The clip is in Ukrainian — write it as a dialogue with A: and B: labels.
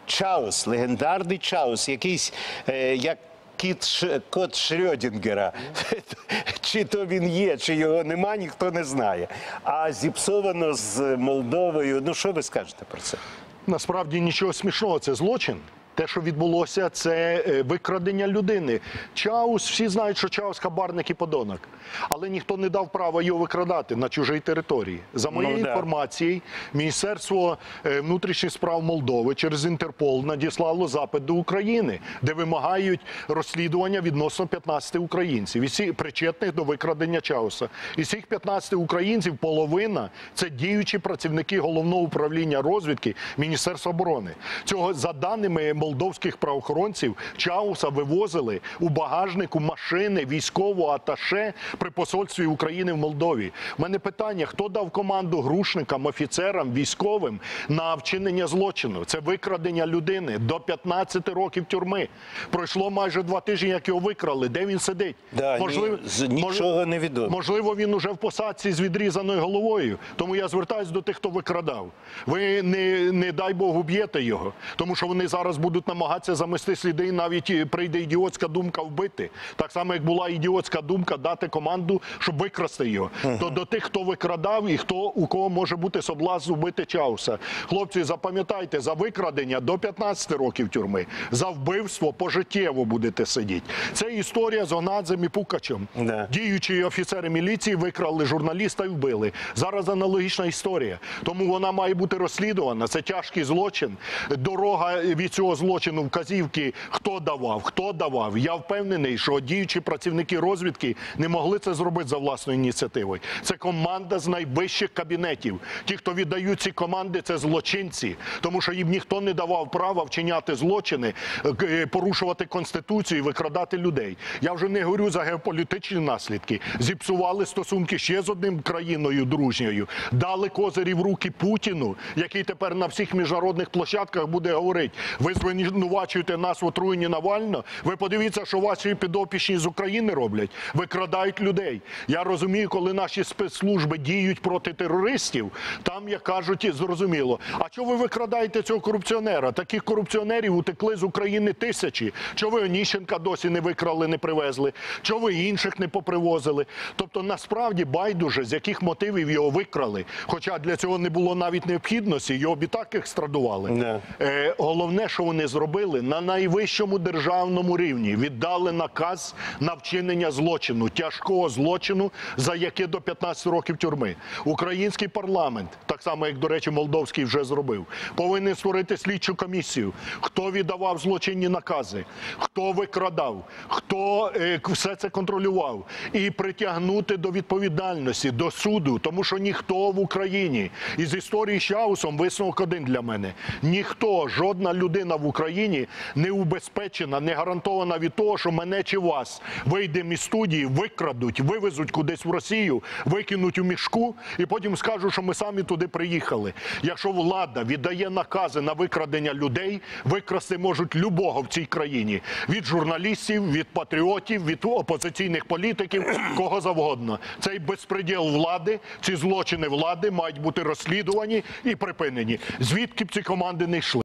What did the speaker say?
A: Чаус, легендарний Чаус, якийсь, як кот Шрёдінгера. Чи то він є, чи його нема, ніхто не знає. А зіпсовано з Молдовою. Ну, що ви скажете про це?
B: Насправді нічого смішного, це злочин. Те, що відбулося, це викрадення людини. Чаус, всі знають, що Чаус – хабарник і подонок. Але ніхто не дав права його викрадати на чужій території. За моєю інформацією, Міністерство внутрішніх справ Молдови через Інтерпол надіслало запит до України, де вимагають розслідування відносно 15 українців, причетних до викрадення Чауса. Із цих 15 українців половина – це діючі працівники Головного управління розвідки Міністерства оборони. Цього, за даними молдовських правоохоронців, Чауса вивозили у багажнику машини військового аташе при посольстві України в Молдові. У мене питання, хто дав команду грушникам, офіцерам, військовим на вчинення злочину? Це викрадення людини до 15 років тюрми. Пройшло майже 2 тижні, як його викрали. Де він сидить?
A: Да, нічого не відомо.
B: Можливо, він уже в посадці з відрізаною головою. Тому я звертаюся до тих, хто викрадав. Ви не дай Бог уб'єте його, тому що вони зараз будуть намагатися замести сліди, і навіть прийде ідіотська думка вбити. Так само, як була ідіотська думка дати команду, щоб викрасти його. То до тих, хто викрадав і у кого може бути соблазн вбити Чауса. Хлопці, запам'ятайте, за викрадення до 15 років тюрми, за вбивство пожиттєво будете сидіти. Це історія з Гонадзем і Пукачем. Діючі офіцери міліції викрали журналіста і вбили. Зараз аналогічна історія. Тому вона має бути розслідувана. Це тяжкий злочин. Дорога від цього злочину, вказівки, хто давав. Я впевнений, що діючі працівники розвідки не могли це зробити за власною ініціативою. Це команда з найвищих кабінетів. Ті, хто віддають ці команди, це злочинці. Тому що їм ніхто не давав права вчиняти злочини, порушувати Конституцію і викрадати людей. Я вже не говорю за геополітичні наслідки. Зіпсували стосунки ще з одним країною дружньою. Дали козирі в руки Путіну, який тепер на всіх міжнародних площадках буде говорити: ви звинувачуєте нас в отруєнні Навального? Ви подивіться, що ваші підопічні з України роблять. Викрадають людей. Я розумію, коли наші спецслужби діють проти терористів, там, як кажуть, зрозуміло. А чого ви викрадаєте цього корупціонера? Таких корупціонерів утекли з України тисячі. Чого ви Оніщенка досі не викрали, не привезли? Чого ви інших не попривозили? Тобто, насправді, байдуже, з яких мотивів його викрали. Хоча для цього не було навіть необхідності, його б і так екстрадували. Головне, що вони зробили, на найвищому державному рівні віддали наказ на вчинення злочину, тяжкого злочину, за яке до 15 років тюрми. Український парламент, так само, як, до речі, молдовський вже зробив, повинен створити слідчу комісію. Хто віддавав злочинні накази, хто викрадав, хто все це контролював. І притягнути до відповідальності, до суду, тому що ніхто в Україні, із історії з Чаусом висновок один для мене: ніхто, жодна людина в Україні не убезпечена, не гарантована від того, що мене чи вас вийдемо із студії, викрадуть, вивезуть кудись в Росію, викинуть у мішку і потім скажуть, що ми самі туди приїхали. Якщо влада віддає накази на викрадення людей, викрасти можуть любого в цій країні. Від журналістів, від патріотів, від опозиційних політиків, кого завгодно. Цей безпреділ влади, ці злочини влади мають бути розслідувані і припинені. Звідки б ці команди не йшли?